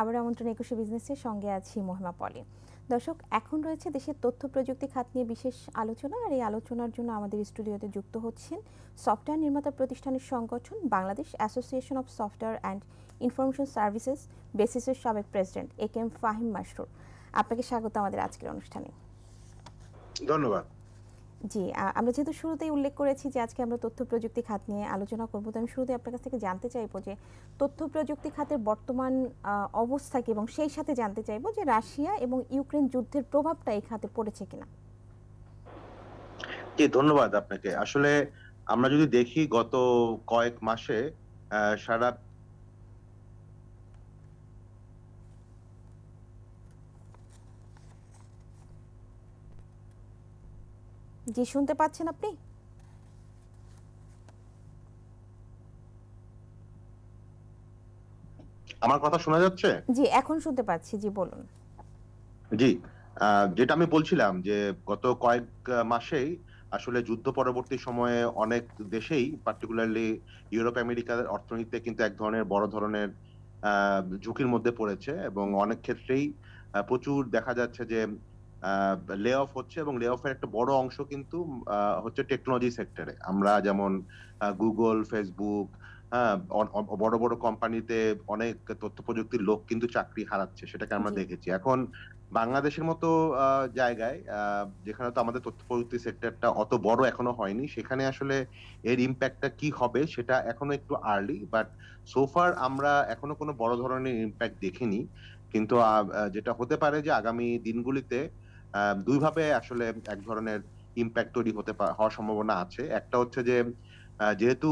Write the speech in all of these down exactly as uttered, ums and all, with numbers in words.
আবার আমন্ত্রণ একুশে বিজনেসের সঙ্গে আছি মহিমা পলি। দর্শক, এখন রয়েছে দেশের তথ্য প্রযুক্তি খাত নিয়ে বিশেষ আলোচনা, আর এই আলোচনার জন্য আমাদের স্টুডিওতে যুক্ত হচ্ছেন সফটওয়্যার নির্মাতা প্রতিষ্ঠানের সংগঠন Bangladesh association of software and information services বেসিসের সাবেক president A K M Fahim Masrur. আপনাকে স্বাগত আমাদের আজকের অনুষ্ঠানে। ধন্যবাদ। জি, আমরা যেহেতু শুরুতেই উল্লেখ করেছি যে আজকে আমরা তথ্য প্রযুক্তি খাত নিয়ে আলোচনা করব, তো আমি শুরুতে আপনার কাছ থেকে জানতে চাইবো যে তথ্য প্রযুক্তি খাতের বর্তমান অবস্থা কি, এবং সেই সাথে জানতে চাইবো যে রাশিয়া এবং ইউক্রেন যুদ্ধের প্রভাবটা এই খাতে পড়েছে কিনা। জি, ধন্যবাদ আপনাকে। আসলে আমরা যদি দেখি গত কয়েক মাসে সারা জি, শুনতে পাচ্ছেন আপনি? আমার কথা শোনা যাচ্ছে? জি, এখন শুনতে পাচ্ছি। জি, বলুন। জি, যেটা আমি বলছিলাম যে গত কয়েক মাসেই আসলে যুদ্ধ পরবর্তী সময়ে অনেক দেশেই, পার্টিকুলারলি ইউরোপ আমেরিকার অর্থনীতিতে কিন্তু এক ধরনের বড় ধরনের ঝুঁকির মধ্যে পড়েছে, এবং অনেক ক্ষেত্রেই প্রচুর দেখা যাচ্ছে যে লে অফ হচ্ছে, এবং লে অফের একটা বড় অংশ কিন্তু হচ্ছে টেকনোলজি সেক্টরে। আমরা যেমন গুগল, ফেসবুক, হ্যাঁ, বড় বড় কোম্পানিতে অনেক তথ্য প্রযুক্তির লোক কিন্তু চাকরি হারাচ্ছে, সেটাকে আমরা দেখেছি। এখন বাংলাদেশের মতো জায়গায়, যেখানে তো আমাদের তথ্য প্রযুক্তি সেক্টরটা অত বড় এখনো হয়নি, সেখানে আসলে এর ইম্প্যাক্টটা কি হবে সেটা এখনো একটু আর্লি, বাট সোফার আমরা এখনো কোনো বড় ধরনের ইম্প্যাক্ট দেখিনি। কিন্তু যেটা হতে পারে যে আগামী দিনগুলিতে দুই ভাবে আসলে এক ধরনের ইম্প্যাক্ট তৈরি হতে হওয়ার সম্ভাবনা আছে। একটা হচ্ছে যে যেহেতু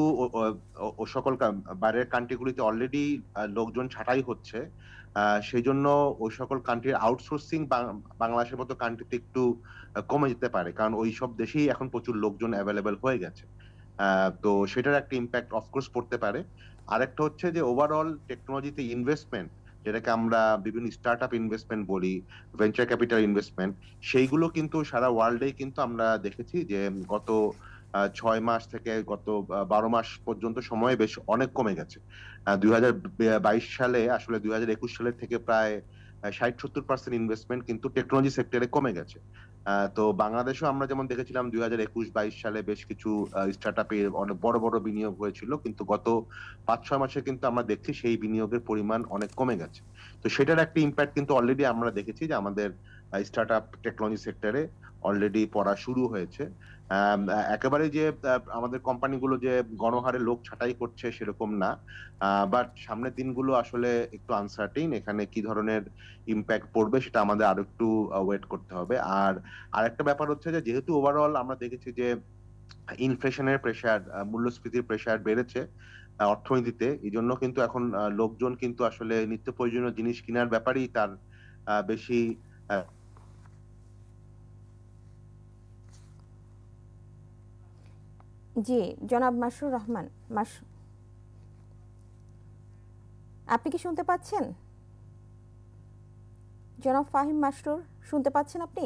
ও সকল বাইরের কান্ট্রিগুলিতে অলরেডি লোকজন ছাঁটাই হচ্ছে, সেই জন্য ওই সকল কান্ট্রির আউটসোর্সিং বাংলাদেশের মতো কান্ট্রিতে একটু কমে যেতে পারে, কারণ ওই সব দেশেই এখন প্রচুর লোকজন অ্যাভেলেবেল হয়ে গেছে। তো সেটার একটা ইম্প্যাক্ট অফকোর্স পড়তে পারে। আরেকটা হচ্ছে যে ওভারঅল টেকনোলজিতে ইনভেস্টমেন্ট, যেটাকে আমরা বিভিন্ন স্টার্ট আপ ইনভেস্টমেন্ট বলি, ভেঞ্চার ক্যাপিটাল ইনভেস্টমেন্ট, সেইগুলো কিন্তু সারা ওয়ার্ল্ডেই কিন্তু আমরা দেখেছি যে গত ছয় মাস থেকে গত বারো মাস পর্যন্ত সময় বেশ অনেক কমে গেছে। দুই হাজার বাইশ সালে আসলে দুই হাজার একুশ সালের থেকে প্রায় ষাট সত্তর পার্সেন্ট ইনভেস্টমেন্ট কিন্তু টেকনোলজি সেক্টরে কমে গেছে। তো বাংলাদেশেও আমরা যেমন দেখেছিলাম দুই হাজার একুশ বাইশ সালে বেশ কিছু স্টার্ট আপে অনেক বড় বড় বিনিয়োগ হয়েছিল, কিন্তু গত পাঁচ ছয় মাসে কিন্তু আমরা দেখছি সেই বিনিয়োগের পরিমাণ অনেক কমে গেছে। তো সেটার একটা ইম্প্যাক্ট কিন্তু অলরেডি আমরা দেখেছি যে আমাদের স্টার্ট আপ টেকনোলজি সেক্টরে অলরেডি পড়া শুরু হয়েছে। একেবারে যে আমাদের কোম্পানিগুলো যে গণহারে লোক ছাঁটাই করছে সেরকম না, বাট সামনের দিনগুলো আসলে একটু আনসার্টেইন। এখানে কি ধরনের ইম্প্যাক্ট পড়বে সেটা আমাদের আরো একটু ওয়েট করতে হবে। আর আরেকটা ব্যাপার হচ্ছে যে যেহেতু ওভারঅল আমরা দেখেছি যে ইনফ্লেশনের প্রেসার, মূল্যস্ফীতির প্রেসার বেড়েছে অর্থনীতিতে, এই জন্য কিন্তু এখন লোকজন কিন্তু আসলে নিত্য প্রয়োজনীয় জিনিস কেনার ব্যাপারেই তার বেশি। জি, জনাব মাসরুর রহমান, মাস আপনি কি শুনতে পাচ্ছেন? জনাব ফাহিম মাসরুর, শুনতে পাচ্ছেন আপনি?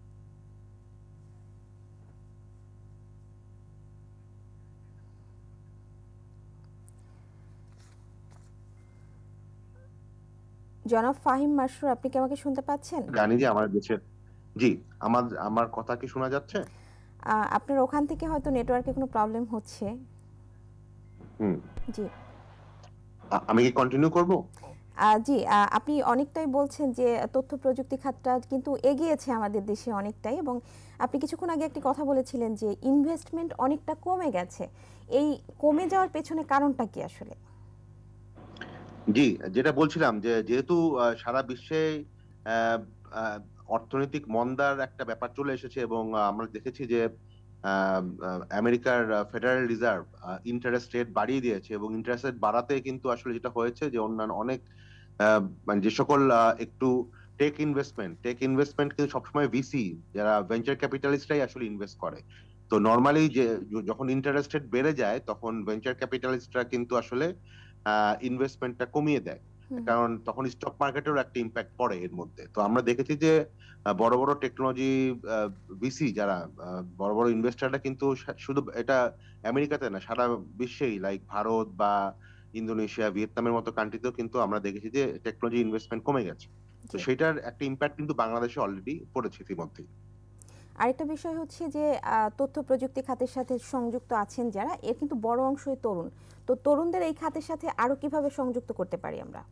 জনাব ফাহিম মাসরুর, আপনি কি আমাকে শুনতে পাচ্ছেন? জানি যে আমার দেশের, জি, আমার আমার কথা কি শোনা যাচ্ছে? আপনার ওখান থেকে হয়তো নেটওয়ার্কে কোনো প্রবলেম হচ্ছে। হুম, জি, আমি কি কন্টিনিউ করব? জি, আপনি অনেকটাই বলছেন যে তথ্য প্রযুক্তি খাতটা কিন্তু এগিয়েছে আমাদের দেশে অনেকটাই, এবং আপনি কিছুক্ষণ আগে একটি কথা বলেছিলেন যে ইনভেস্টমেন্ট অনেকটা কমে গেছে। এই কমে যাওয়ার পেছনে কারণটা কি আসলে? জি, যেটা বলছিলাম যে যেহেতু সারা বিশ্বে অর্থনৈতিক মন্দার একটা ব্যাপার চলে এসেছে, এবং আমরা দেখেছি যে আমেরিকার ফেডারেল রিজার্ভ ইন্টারেস্ট রেট বাড়িয়ে দিয়েছে, এবং ইন্টারেস্ট রেট বাড়াতে কিন্তু আসলে যেটা হয়েছে যে অন্যান্য অনেক মানে যে সকল একটু টেক ইনভেস্টমেন্ট টেক ইনভেস্টমেন্ট কিন্তু সবসময় ভিসি যারা ভেঞ্চার ক্যাপিটালিস্টরাই আসলে ইনভেস্ট করে। তো নর্মালি যে যখন ইন্টারেস্ট রেট বেড়ে যায় তখন ভেঞ্চার ক্যাপিটালিস্টরা কিন্তু আসলে ইনভেস্টমেন্টটা কমিয়ে দেয়, কারণ তখন স্টক মার্কেটেরও একটা ইম্প্যাক্ট পড়ে এর মধ্যে। তো আমরা দেখেছি যে বড় বড় টেকনোলজি ভিসি যারা বড় বড় ইনভেস্টাররা কিন্তু শুধু এটা আমেরিকাতে না, সারা বিশ্বেই, লাইক ভারত বা ইন্দোনেশিয়া, ভিয়েতনামের মতো কান্ট্রিতেও কিন্তু আমরা দেখেছি যে টেকনোলজি ইনভেস্টমেন্ট কমে গেছে। তো সেটার একটা ইম্প্যাক্ট কিন্তু বাংলাদেশে অলরেডি পড়েছে ইতিমধ্যেই। আরেকটা বিষয় হচ্ছে যে তথ্য প্রযুক্তি খাতের সাথে সংযুক্ত আছেন যারা, এর কিন্তু বড় অংশই তরুণ। তো তরুণদের এই খাতের সাথে আরো কিভাবে সংযুক্ত করতে পারি আমরা?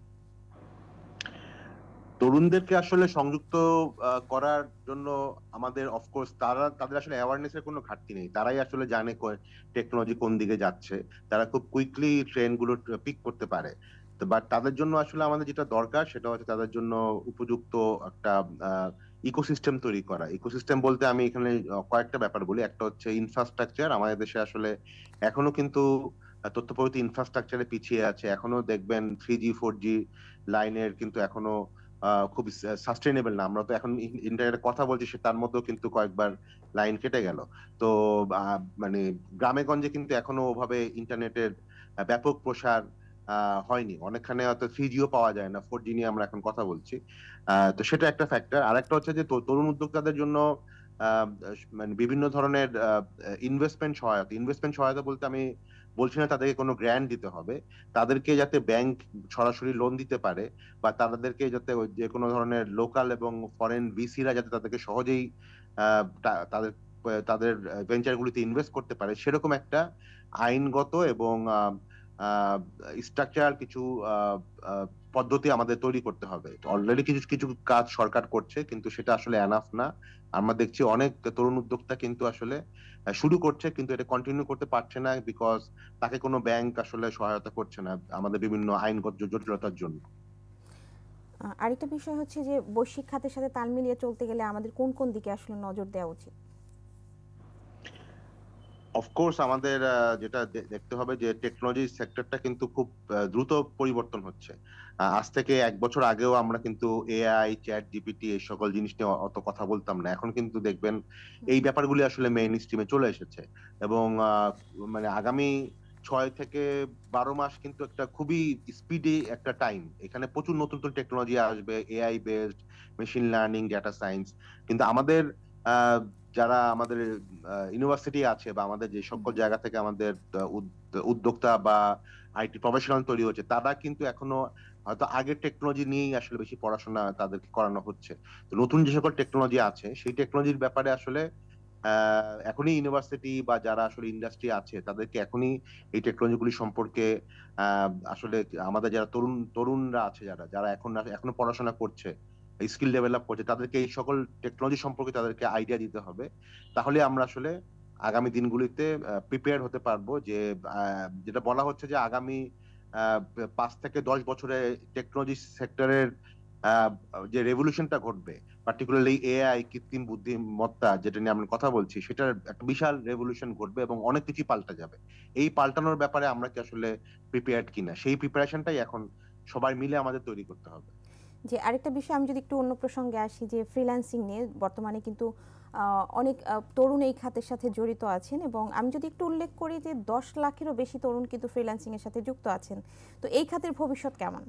তরুণদেরকে আসলে সংযুক্ত করার জন্য আমাদের অফকোর্স তারা তাদের আসলে অ্যাওয়ারনেসের কোনো ঘাটতি নেই। তারাই আসলে জানে টেকনোলজি কোন দিকে যাচ্ছে, তারা খুব কুইকলি ট্রেন্ড গুলো পিক করতে পারে। তো বাট তাদের জন্য আসলে আমাদের যেটা দরকার সেটা হচ্ছে তাদের জন্য উপযুক্ত একটা ইকোসিস্টেম তৈরি করা। ইকোসিস্টেম বলতে আমি এখানে কয়েকটা ব্যাপার বলি। একটা হচ্ছে ইনফ্রাস্ট্রাকচার। আমাদের দেশে আসলে এখনো কিন্তু তথ্য প্রযুক্তি ইনফ্রাস্ট্রাকচারে পিছিয়ে আছে। এখনো দেখবেন থ্রি জি ফোর জি লাইনের কিন্তু এখনো খুব সাস্টেইনেবল না। আমরা তো এখন ইন্টারনেটে কথা বলছি, সে তার মধ্যেও কিন্তু কয়েকবার লাইন কেটে গেল। তো মানে গ্রামে গঞ্জে কিন্তু এখনো ওভাবে ইন্টারনেটের ব্যাপক প্রসার হয়নি। অনেকখানে হয়তো থ্রি জিও পাওয়া যায় না, ফোর জি নিয়ে আমরা এখন কথা বলছি। আহ তো সেটা একটা ফ্যাক্টর। আর একটা হচ্ছে যে তরুণ উদ্যোক্তাদের জন্য মানে বিভিন্ন ধরনের ইনভেস্টমেন্ট সহায়তা। ইনভেস্টমেন্ট সহায়তা বলতে আমি বলছি না তাদেরকে কোনো গ্র্যান্ট দিতে হবে, তাদেরকে যাতে ব্যাংক সরাসরি লোন দিতে পারে বা তাদেরকে যাতে যে কোনো ধরনের লোকাল এবং ফরেন ভিসিরা যাতে তাদেরকে সহজেই তাদের তাদের ভেঞ্চারগুলিতে ইনভেস্ট করতে পারে, সেরকম একটা আইনগত এবং স্ট্রাকচারাল কিছু পদ্ধতি আমাদের তৈরি করতে হবে। অলরেডি কিছু কিছু কাজ সরকার করছে, কিন্তু সেটা আসলে এনাফ না। আমরা দেখছি অনেক তরুণ উদ্যোক্তা কিন্তু আসলে শুরু করছে কিন্তু এটা কন্টিনিউ করতে পারছে না, বিকজ তাকে কোনো ব্যাংক আসলে সহায়তা করছে না আমাদের বিভিন্ন আইনগত জটিলতার জন্য। আরেকটা বিষয় হচ্ছে যে বৈশ্বিক খাতের সাথে তাল মিলিয়ে চলতে গেলে আমাদের কোন কোন দিকে আসলে নজর দেওয়া উচিত? অফকোর্স আমাদের যেটা দেখতে হবে যে টেকনোলজি সেক্টরটা কিন্তু খুব দ্রুত পরিবর্তন হচ্ছে। আজ থেকে এক বছর আগেও আমরা কিন্তু এআই, চ্যাট জিপিটি এই সকল জিনিস নিয়ে অত কথা বলতাম না। এখন কিন্তু দেখবেন এই ব্যাপারগুলি আসলে মেইন স্ট্রিমে চলে এসেছে এবং মানে আগামী ছয় থেকে বারো মাস কিন্তু একটা খুবই স্পিডি একটা টাইম। এখানে প্রচুর নতুন নতুন টেকনোলজি আসবে, AI based, machine learning, data science. কিন্তু আমাদের আহ যারা আমাদের ইউনিভার্সিটি আছে বা আমাদের যে সকল জায়গা থেকে আমাদের উদ্যোক্তা বা আইটি প্রফেশনাল তৈরি হচ্ছে, তারা কিন্তু এখনো হয়তো আগের টেকনোলজি নিয়েই আসলে বেশি পড়াশোনা তাদেরকে করানো হচ্ছে। তো নতুন যে সকল টেকনোলজি আছে সেই টেকনোলজির ব্যাপারে আসলে আহ এখনই ইউনিভার্সিটি বা যারা আসলে ইন্ডাস্ট্রি আছে তাদেরকে এখনই এই টেকনোলজিগুলি সম্পর্কে আহ আসলে আমাদের যারা তরুণ তরুণরা আছে, যারা যারা এখন এখনো পড়াশোনা করছে, স্কিল ডেভেলপ করছে, তাদেরকে এই সকল টেকনোলজি সম্পর্কে তাদেরকে আইডিয়া দিতে হবে। তাহলে আমরা আসলে আগামী দিনগুলিতে প্রিপেয়ার হতে পারবো। যে যেটা বলা হচ্ছে যে আগামী পাঁচ থেকে দশ বছরে টেকনোলজি সেক্টরের যে রেভলিউশনটা ঘটবে, পার্টিকুলারলি এআই, কৃত্রিম বুদ্ধিমত্তা যেটা নিয়ে আমরা কথা বলছি, সেটার একটা বিশাল রেভলিউশন ঘটবে এবং অনেক কিছু পাল্টা যাবে। এই পাল্টানোর ব্যাপারে আমরা কি আসলে প্রিপেয়ার্ড কিনা, সেই প্রিপারেশনটাই এখন সবাই মিলে আমাদের তৈরি করতে হবে। যে আরেকটা বিষয় আমি যদি একটু অন্য প্রসঙ্গে আসি, যে ফ্রিল্যান্সিং নিয়ে বর্তমানে কিন্তু অনেক তরুণ এই খাতের সাথে জড়িত আছেন এবং আমি যদি একটু উল্লেখ করি যে দশ লাখেরও বেশি তরুণ কিন্তু ফ্রিল্যান্সিং এর সাথে যুক্ত আছেন। তো এই খাতের ভবিষ্যৎ কেমন?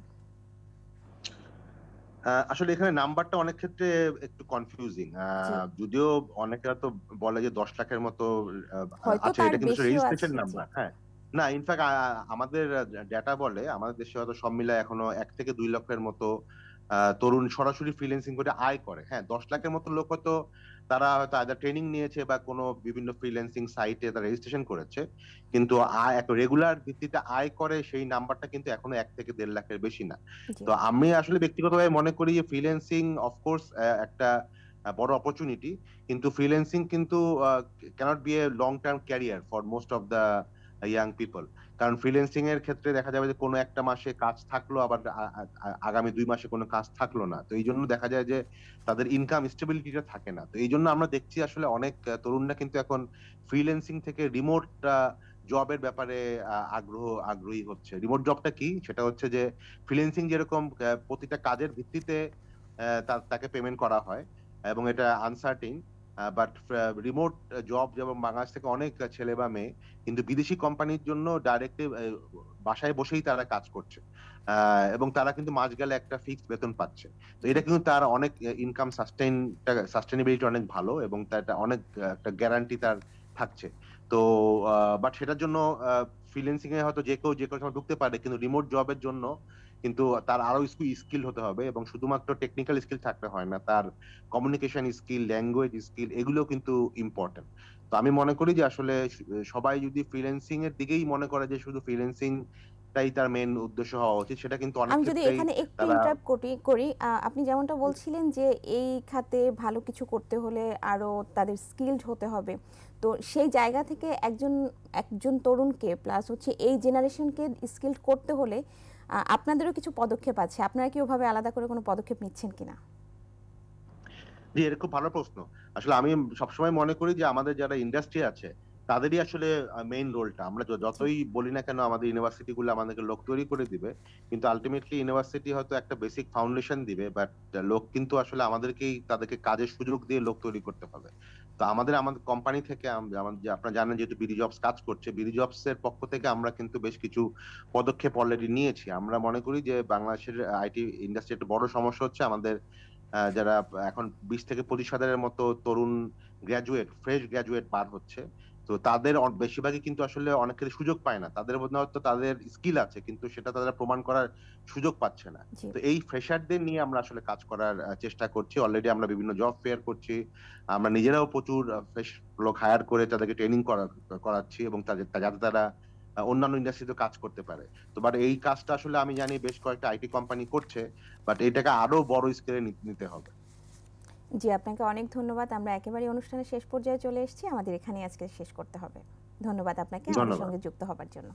আসলে এখানে নাম্বারটা অনেক ক্ষেত্রে একটু কনফিউজিং। যদিও অনেকেরা তো বলে যে দশ লাখের মতো আছে, এটা কিন্তু রেজিস্ট্রেশন নাম্বার। হ্যাঁ, না, ইনফ্যাক্ট আমাদের ডেটা বলে আমাদের দেশে হয়তো সব মিলায় এখনো এক থেকে দুই লক্ষের মতো তরুণ সরাসরি ফ্রিল্যান্সিং করে আয় করে। হ্যাঁ, দশ লাখের মতো লোক হয়তো তারা হয়তো আইদার ট্রেনিং নিয়েছে বা কোনো বিভিন্ন ফ্রিল্যান্সিং সাইটে তারা রেজিস্ট্রেশন করেছে, কিন্তু আয় একটা রেগুলার ভিত্তিতে আয় করে সেই নাম্বারটা কিন্তু এখনো এক থেকে দেড় লাখের বেশি না। তো আমি আসলে ব্যক্তিগতভাবে মনে করি যে ফ্রিল্যান্সিং অফকোর্স একটা বড় অপরচুনিটি, কিন্তু ফ্রিল্যান্সিং কিন্তু cannot be a long term career for most of the young people. কারণ ফ্রিল্যান্সিং এর ক্ষেত্রে দেখা যাবে যে কোনো একটা মাসে কাজ থাকলো, আবার আগামী দুই মাসে কোনো কাজ থাকলো না। তো এই জন্য দেখা যায় যে তাদের ইনকাম স্টেবিলিটিটা থাকে না। তো এই জন্য আমরা দেখছি আসলে অনেক তরুণরা কিন্তু এখন ফ্রিল্যান্সিং থেকে রিমোট জবের ব্যাপারে আগ্রহ আগ্রহী হচ্ছে। রিমোট জবটা কি? সেটা হচ্ছে যে ফ্রিল্যান্সিং যেরকম প্রতিটা কাজের ভিত্তিতে তাকে পেমেন্ট করা হয় এবং এটা আনসার্টিন, বাট রিমোট জব যেমন বাংলাদেশ থেকে অনেক ছেলে বা মেয়ে কিন্তু বিদেশি কোম্পানির জন্য ডাইরেক্টলি বাসায় বসেই তারা কাজ করছে এবং তারা কিন্তু মাস গেলে একটা ফিক্সড বেতন পাচ্ছে। তো এটা কিন্তু তার অনেক ইনকাম সাস্টেইন সাস্টেনেবিলিটি অনেক ভালো এবং তার অনেক একটা গ্যারান্টি তার থাকছে। তো বাট সেটার জন্য ফ্রিল্যান্সিং এ হয়তো যে কেউ যে কোনো সময় ঢুকতে পারে, কিন্তু রিমোট জবের জন্য কিন্তু তার আরো স্কিল হতে হবে, এবং শুধুমাত্র টেকনিক্যাল স্কিল থাকলে হয় না, তার কমিউনিকেশন স্কিল, ল্যাঙ্গুয়েজ স্কিল এগুলো কিন্তু ইম্পর্টেন্ট। তো আমি মনে করি যে আসলে সবাই যদি ফ্রিল্যান্সিং এর দিকেই মনে করে যে শুধু ফ্রিল্যান্সিং তাই তার মেইন উদ্দেশ্য হওয়া উচিত, সেটা কিন্তু অনেক আমি যদি ক্ষেত্রেই এখানে একটু তারা ইন্টারাপ্ট করি করি আহ, আপনি যেমনটা বলছিলেন যে এই খাতে ভালো কিছু করতে হলে আরো তাদের স্কিলড হতে হবে, তো সেই জায়গা থেকে একজন একজন তরুণকে প্লাস হচ্ছে এই জেনারেশনকে স্কিলড করতে হলে আহ, আপনাদেরও কিছু পদক্ষেপ আছে, আপনারা কি ওভাবে আলাদা করে কোনো পদক্ষেপ নিচ্ছেন কিনা? জি, এটা খুব ভালো প্রশ্ন। আসলে আমি সবসময় মনে করি যে আমাদের যারা ইন্ডাস্ট্রি আছে তাদেরই আসলে মেইন রোলটা। আমরা য- জি যতই বলি না কেন আমাদের ইউনিভার্সিটি গুলো আমাদেরকে লোক তৈরি করে দিবে, কিন্তু আলটিমেটলি ইউনিভার্সিটি হয়তো একটা বেসিক ফাউন্ডেশন দিবে, বাট লোক কিন্তু আসলে আমাদেরকেই তাদেরকে কাজের সুযোগ দিয়ে লোক তৈরি করতে হবে। তো আমাদের আমাদের কোম্পানি থেকে আম- আমাদের যে আপনারা জানেন যেহেতু বিডি জবস কাজ করছে, বিডি জবস এর পক্ষ থেকে আমরা কিন্তু বেশ কিছু পদক্ষেপ অলরেডি নিয়েছি। আমরা মনে করি যে বাংলাদেশের আইটি ইন্ডাস্ট্রি একটা বড় সমস্যা হচ্ছে আমাদের আহ, যারা এখন বিশ থেকে পঁচিশ হাজারের মতো তরুণ গ্রাজুয়েট, ফ্রেশ গ্রাজুয়েট বার হচ্ছে। তো তাদের অ- বেশিরভাগই কিন্তু আসলে অনেক ক্ষেত্রে সুযোগ পায় না, তাদের মধ্যে হয়তো তাদের স্কিল আছে কিন্তু সেটা তারা প্রমাণ করার সুযোগ পাচ্ছে না। জি তো এই ফ্রেশারদের নিয়ে আমরা আসলে কাজ করার আহ, চেষ্টা করছি। অলরেডি আমরা বিভিন্ন জব ফেয়ার করছি, আমরা নিজেরাও প্রচুর ফ্রেশ লোক হায়ার করে তাদেরকে ট্রেনিং করাচ্ছি, এবং তাদের যাতে তারা আহ, অন্যান্য ইন্ডাস্ট্রিতে কাজ করতে পারে। তো বাট এই কাজটা আসলে আমি জানি বেশ কয়েকটা আইটি কোম্পানি করছে, বাট এটাকে আরো বড় স্কেলে নিতে হবে। জি আপনাকে অনেক ধন্যবাদ। আমরা একেবারে অনুষ্ঠানের শেষ পর্যায়ে চলে এসেছি, আমাদের এখানে আজকে শেষ করতে হবে। ধন্যবাদ আপনাকে আমাদের ধন্যবাদ। সঙ্গে যুক্ত হবার জন্য।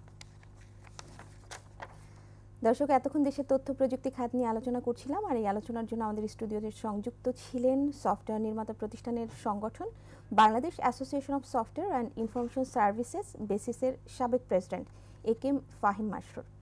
দর্শক, এতক্ষণ দেশের তথ্য প্রযুক্তি খাত নিয়ে আলোচনা করছিলাম, আর এই আলোচনার জন্য আমাদের স্টুডিওতে সংযুক্ত ছিলেন সফটওয়্যার নির্মাতা প্রতিষ্ঠানের সংগঠন Bangladesh association of software and information services বেসিসের সাবেক president A K M Fahim Masrur.